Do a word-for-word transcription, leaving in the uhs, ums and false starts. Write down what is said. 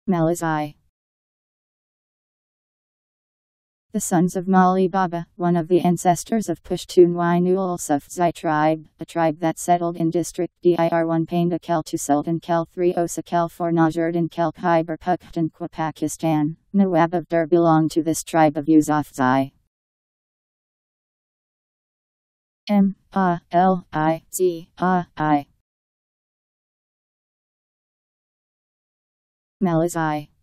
Malizai. The sons of Mali Baba, one of the ancestors of Pushtoon Yūsufzai Tribe, a tribe that settled in District dir one Painda khel two Sultan khel three Osa khel four Nasurdin khel Khyber Pukhton khwa Pakistan. Nawab Of Dir Belong to this tribe of Yousafzai. M A L I Z A I. Malizai.